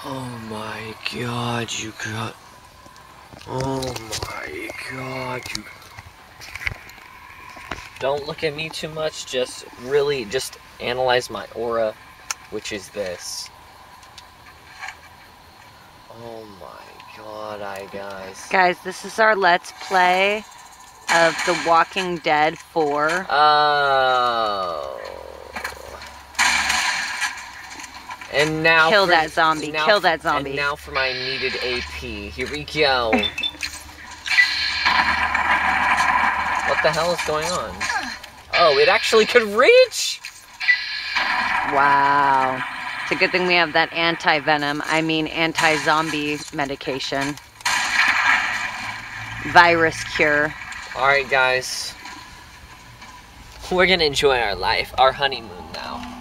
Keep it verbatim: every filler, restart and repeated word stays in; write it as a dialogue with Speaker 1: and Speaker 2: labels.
Speaker 1: Oh my god, you got... Oh my god, you... Don't look at me too much, just really, just analyze my aura, which is this. Oh my god, I guys.
Speaker 2: Guys, this is our Let's Play of The Walking Dead four.
Speaker 1: Oh. And now
Speaker 2: Kill
Speaker 1: for,
Speaker 2: that zombie,
Speaker 1: now,
Speaker 2: kill that zombie.
Speaker 1: And now for my needed A P. Here we go. What the hell is going on? Oh, it actually could reach!
Speaker 2: Wow. It's a good thing we have that anti-venom, I mean anti-zombie medication. Virus cure.
Speaker 1: Alright guys. We're gonna enjoy our life, our honeymoon now.